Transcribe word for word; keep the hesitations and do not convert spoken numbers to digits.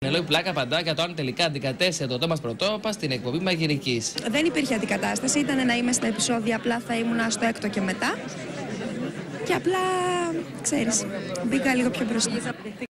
Ενώ η Πλάκα απαντά για το αν τελικά αντικατέστησε τον Τόμας Πρωτόπα στην εκπομπή Μαγειρικής. Δεν υπήρχε αντικατάσταση, ήταν να είμαι στα επεισόδια, απλά θα ήμουν στο έκτο και μετά. Και απλά, ξέρεις, μπήκα λίγο πιο μπροστά.